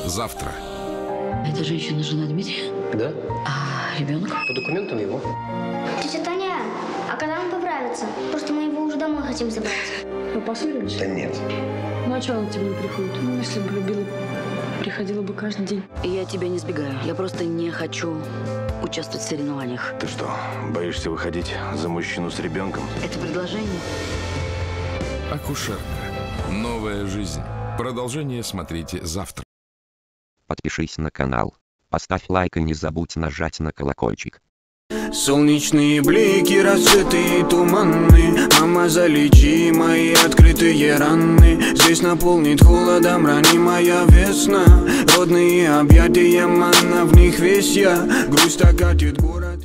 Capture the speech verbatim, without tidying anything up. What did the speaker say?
завтра. Эта женщина жена Дмитрия? Да. А ребенок? По документам его. Тетя Таня, а когда он поправится? Просто мы его уже домой хотим забрать. Вы поссорились? Да нет. Ну а чего он к тебе не приходит? Ну, если бы любила, приходила бы каждый день. Я тебя не сбегаю. Я просто не хочу участвовать в соревнованиях. Ты что, боишься выходить за мужчину с ребенком? Это предложение. Акушерка. Новая жизнь. Продолжение смотрите завтра. Подпишись на канал, поставь лайк и не забудь нажать на колокольчик. Солнечные блики, рассветы туманны. Мама, залечи мои открытые раны. Здесь наполнит холодом ранимая весна. Родные объятия, манна, в них весь я. Грусть окатит город.